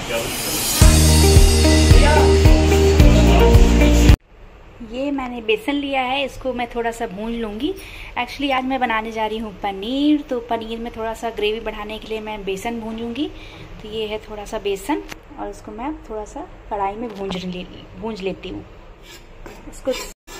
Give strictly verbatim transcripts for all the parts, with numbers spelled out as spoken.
ये मैंने बेसन लिया है, इसको मैं थोड़ा सा भून लूँगी। एक्चुअली आज मैं बनाने जा रही हूँ पनीर, तो पनीर में थोड़ा सा ग्रेवी बढ़ाने के लिए मैं बेसन भूनूंगी। तो ये है थोड़ा सा बेसन और इसको मैं थोड़ा सा कढ़ाई में भूंज ले भूंज लेती हूँ इसको।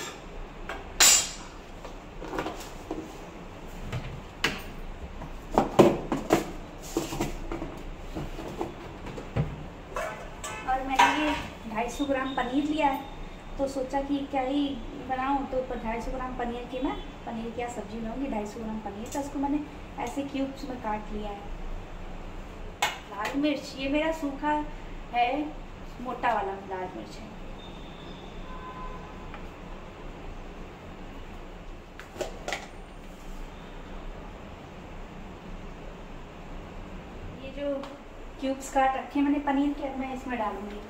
और मैंने ये ढाई सौ ग्राम पनीर लिया है, तो सोचा कि क्या ही बनाऊं, तो ढाई सौ ग्राम पनीर की मैं पनीर की सब्जी बनाऊंगी। ढाई सौ ग्राम पनीर तो उसको मैंने ऐसे क्यूब्स में काट लिया है। लाल मिर्च, ये मेरा सूखा है, मोटा वाला लाल मिर्च है। ये जो क्यूब्स काट रखे मैंने पनीर के, मैं इसमें डालूंगी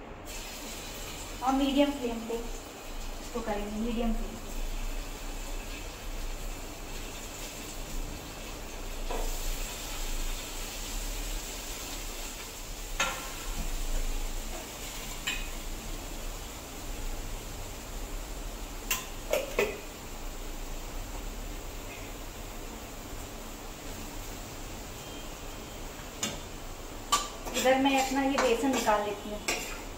और मीडियम फ्लेम पे इसको करेंगे, मीडियम फ्लेम। इधर मैं अपना ये बेसन निकाल लेती हूँ।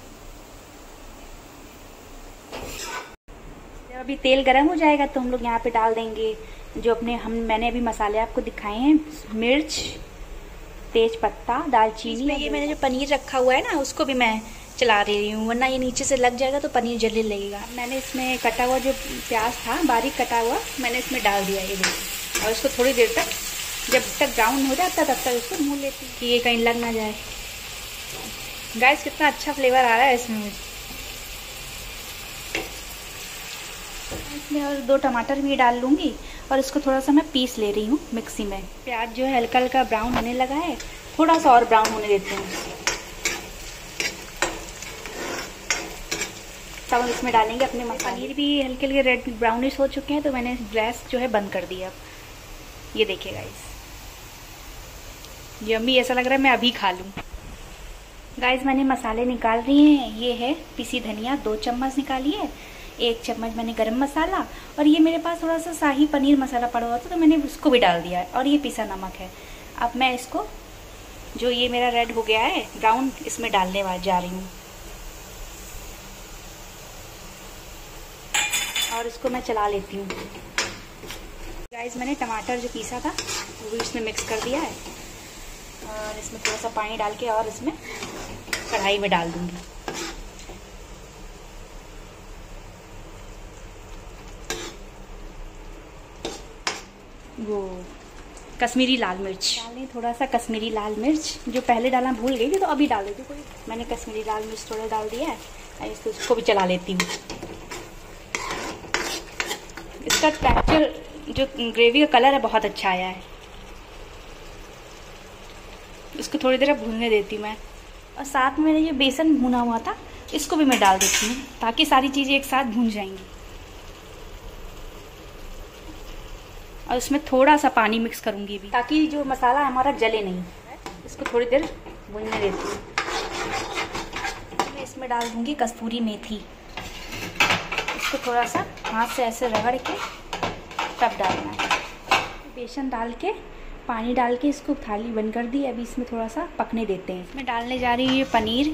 जब अभी तेल गरम हो जाएगा तो हम लोग यहाँ पे डाल देंगे जो अपने हम मैंने अभी मसाले आपको दिखाए हैं, मिर्च, तेज पत्ता, दालचीनी। में ये मैंने जो पनीर रखा हुआ है ना, उसको भी मैं चला रही हूँ, वरना ये नीचे से लग जाएगा तो पनीर जलने लगेगा। मैंने इसमें कटा हुआ जो प्याज था, बारीक कटा हुआ, मैंने इसमें डाल दिया ये देखिए। और इसको थोड़ी देर तक, जब तक ब्राउन हो जाता तब तक इसको भून लेती हूँ कि ये कहीं लग ना जाए। गाइस कितना अच्छा फ्लेवर आ रहा है इसमें मुझे। इसमें और दो टमाटर भी डाल लूँगी और इसको थोड़ा सा मैं पीस ले रही हूँ मिक्सी में। प्याज जो है हल्का हल्का ब्राउन होने लगा है, थोड़ा सा और ब्राउन होने देते हैं। तब हम इसमें डालेंगे अपने मसाले। पनीर भी हल्के हल्के रेड ब्राउनिश हो चुके हैं, तो मैंने गैस जो है बंद कर दिया। अब ये देखिए गाइस, यम्मी, ऐसा लग रहा है मैं अभी खा लूँ। गाइस मैंने मसाले निकाल रही हैं। ये है पिसी धनिया, दो चम्मच निकाली है, एक चम्मच मैंने गरम मसाला, और ये मेरे पास थोड़ा सा शाही पनीर मसाला पड़ा हुआ था तो मैंने उसको भी डाल दिया है, और ये पिसा नमक है। अब मैं इसको, जो ये मेरा रेड हो गया है ब्राउन, इसमें डालने वाली जा रही हूँ और इसको मैं चला लेती हूँ। गाइस मैंने टमाटर जो पीसा था वो भी इसमें मिक्स कर दिया है, और इसमें थोड़ा सा पानी डाल के और इसमें कढ़ाई में डाल दूंगी। वो कश्मीरी लाल मिर्च डालें, थोड़ा सा कश्मीरी लाल मिर्च, जो पहले डालना भूल गई थी तो अभी डाल देती हूँ। मैंने कश्मीरी लाल मिर्च थोड़ा डाल दिया है, इसको इसको भी चला लेती हूँ। इसका टेक्सचर, जो ग्रेवी का कलर है, बहुत अच्छा आया है। इसको थोड़ी देर भूनने देती हूँ मैं, और साथ में मैंने जो बेसन भुना हुआ था इसको भी मैं डाल देती हूँ, ताकि सारी चीज़ें एक साथ भून जाएंगी। और इसमें थोड़ा सा पानी मिक्स करूँगी भी, ताकि जो मसाला हमारा जले नहीं। इसको थोड़ी देर भूनने देती हूँ। मैं इसमें डाल दूँगी कस्तूरी मेथी, इसको थोड़ा सा हाथ से ऐसे रगड़ के तब डालना है। बेसन डाल के, पानी डाल के इसको थाली बंद कर दी। अभी इसमें थोड़ा सा पकने देते हैं। इसमें डालने जा रही है पनीर।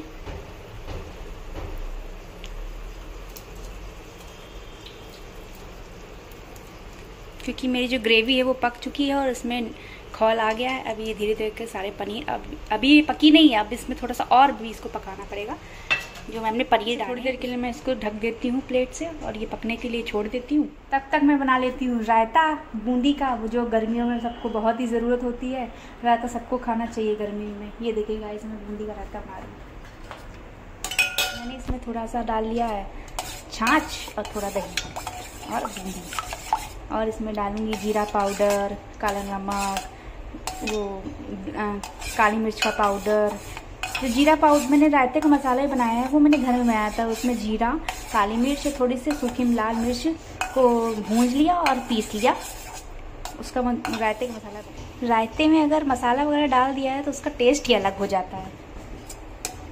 क्योंकि मेरी जो ग्रेवी है वो पक चुकी है और इसमें खौल आ गया है। अब ये धीरे धीरे के सारे पनीर, अब अभी ये पकी नहीं है, अब इसमें थोड़ा सा और भी इसको पकाना पड़ेगा। जो मैंने पनीर, थोड़ी देर के लिए मैं इसको ढक देती हूँ प्लेट से और ये पकने के लिए छोड़ देती हूँ। तब तक मैं बना लेती हूँ रायता बूंदी का, वो जो गर्मियों में सबको बहुत ही ज़रूरत होती है। रायता सबको खाना चाहिए गर्मी में। ये देखिए गाइस, मैं बूंदी का रायता बना रही हूँ। मैंने इसमें थोड़ा सा डाल लिया है छाछ और थोड़ा दही और बूंदी, और इसमें डालूँगी जीरा पाउडर, काला नमक, वो आ, काली मिर्च का पाउडर। जो जीरा पाउडर मैंने रायते का मसाला ही बनाया है वो मैंने घर में बनाया था। उसमें जीरा, काली मिर्च, थोड़ी सी सूखी लाल मिर्च को भूंज लिया और पीस लिया। उसका रायते का मसाला, रायते में अगर मसाला वगैरह डाल दिया है तो उसका टेस्ट ही अलग हो जाता है।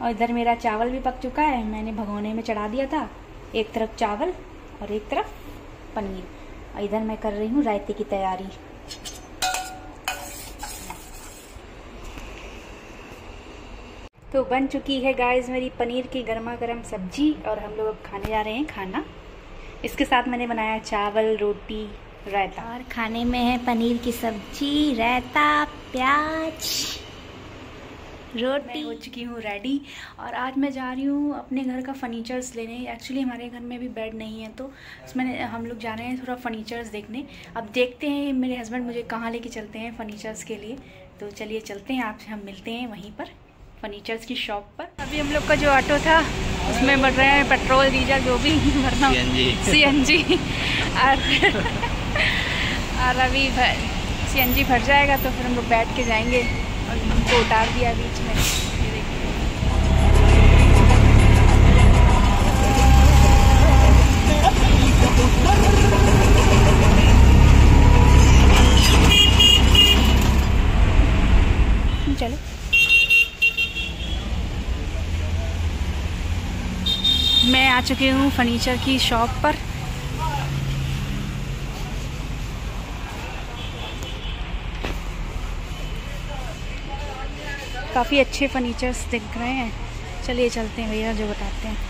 और इधर मेरा चावल भी पक चुका है, मैंने भगोने में चढ़ा दिया था। एक तरफ चावल और एक तरफ पनीर। और इधर मैं कर रही हूँ रायते की तैयारी। तो बन चुकी है गाइस मेरी पनीर की गर्मा गर्म सब्जी और हम लोग अब खाने जा रहे हैं खाना। इसके साथ मैंने बनाया चावल, रोटी, रायता और खाने में है पनीर की सब्जी, रायता, प्याज, रोटी। मैं हो चुकी हूँ रेडी और आज मैं जा रही हूँ अपने घर का फर्नीचर्स लेने। एक्चुअली हमारे घर में भी बेड नहीं है तो उसमें हम लोग जा रहे हैं थोड़ा फर्नीचर्स देखने। अब देखते हैं मेरे हस्बैंड मुझे कहाँ लेके चलते हैं फर्नीचर्स के लिए। तो चलिए चलते हैं, आपसे हम मिलते हैं वहीं पर फर्नीचर्स की शॉप पर। अभी हम लोग का जो ऑटो था उसमें भर रहे हैं पेट्रोल डीजल जो भी भरना, सी एन जी और और अभी सी एन जी भर जाएगा तो फिर हम लोग बैठ के जाएंगे। और हमको उतार दिया बीच में, ये देखिए। चलो मैं आ चुकी हूँ फर्नीचर की शॉप पर। काफ़ी अच्छे फर्नीचर्स दिख रहे हैं। चलिए चलते हैं भैया जो बताते हैं।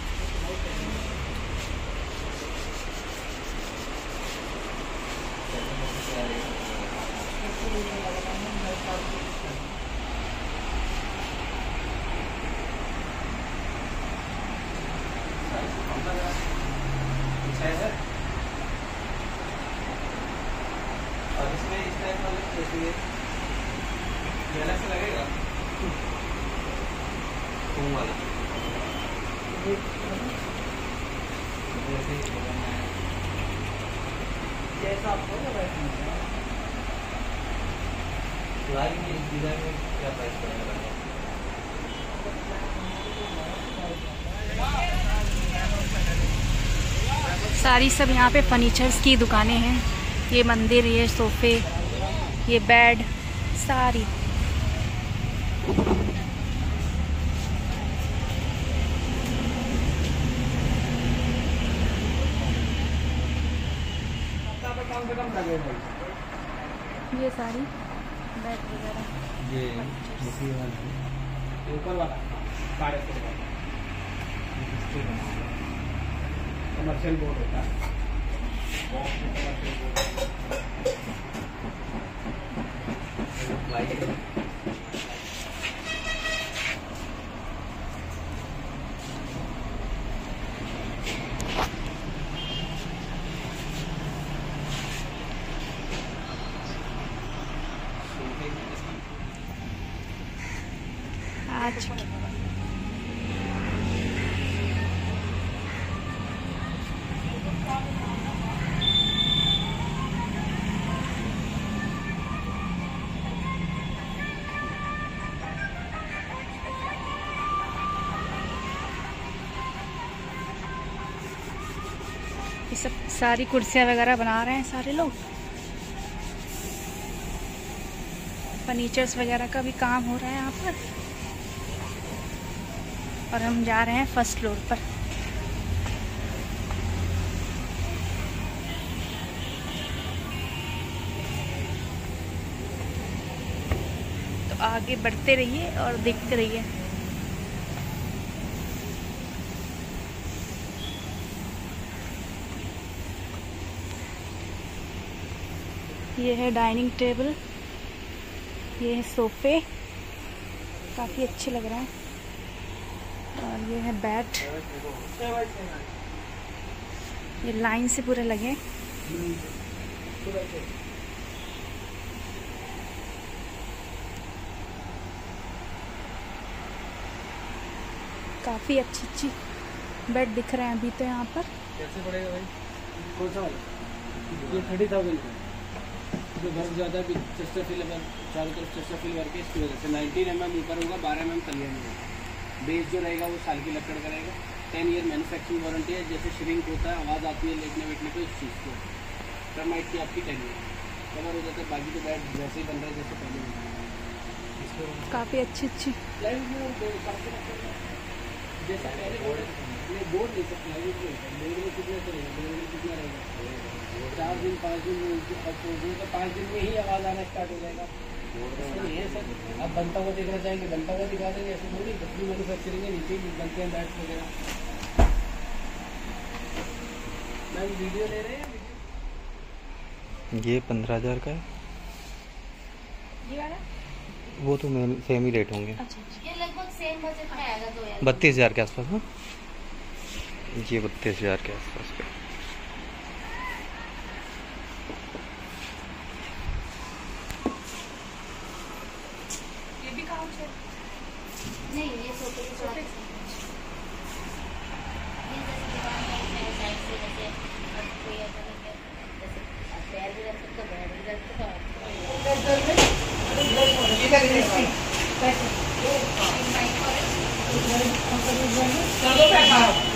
और इसमें इस टाइप वाले ये अलग से लगेगा वाला जैसा आपको डिजाइन में क्या प्राइस पड़ेगा? सारी सब यहाँ पे फर्नीचर्स की दुकानें हैं। ये मंदिर, ये सोफे, ये बेड, सारी। ये सारी बेड वगैरह, ये ऊपर वाला कमर्शियल बोर्ड होता है। आज ये सब सारी कुर्सियाँ वगैरह बना रहे हैं सारे लोग। फर्नीचर्स वगैरह का भी काम हो रहा है यहाँ पर। और हम जा रहे हैं फर्स्ट फ्लोर पर। तो आगे बढ़ते रहिए और देखते रहिए। ये है डाइनिंग टेबल, ये है सोफे, काफ़ी अच्छे लग रहे हैं। और ये है बेड, ये लाइन से पूरे लगे। काफ़ी अच्छी अच्छी बेड दिख रहे हैं अभी तो यहाँ पर। कैसे पड़ेगा भाई? कौन सा वाला? ये थर्टी थाउजेंड का जो घर ज़्यादा भी चेस्टर फिल चारों तरफ चेस्टर फिल करके इसकी वजह से नाइनटीन एम एम ऊपर होगा, बारह एम एम तलिया में होगा। बेस जो रहेगा वो साल की लकड़ का रहेगा। टेन ईयर मैन्युफैक्चरिंग वारंटी है। जैसे श्रिंक होता है, आवाज़ आती है लेटने बैठने पे, उस चीज़ को टर्माइट की आपकी टेन ईयर कवर हो जाता है। बाकी तो बैड वैसे ही बन रहा है जैसे पहले बना है। काफ़ी अच्छी अच्छी। जैसा पहले बोर्ड बोर्ड नहीं सकते बोर्ड में कितना चलेगा, बोर्ड में कितना रहेगा, चार दिन पाँच दिन में तो पाँच दिन में ही आवाज़ आना स्टार्ट हो जाएगा। नहीं है सर, आप बनता हुआ देखना चाहेंगे बनता हुआ दिखा देंगे, ऐसे थोड़ी बच्ची मैन्युफैक्चरिंग है, नीचे बनते हैं बैट्स वगैरह। मैम वीडियो ले रहे हैं? ये पंद्रह हज़ार का है, ये वाला वो तो मेन सेम ही रेट होंगे। अच्छा अच्छा। ये लगभग सेम बजट में आएगा दो यार। बत्तीस हज़ार के आसपास ना, ये बत्तीस हज़ार के आसपास का। ये भी काउच है? नहीं ये सोफे के साथ ये जैसे दीवार में साइड से जैसे कोई ऐसा लग गया जैसे पैर भी रख सकते हो, बैठ भी रख सकते हो। चलो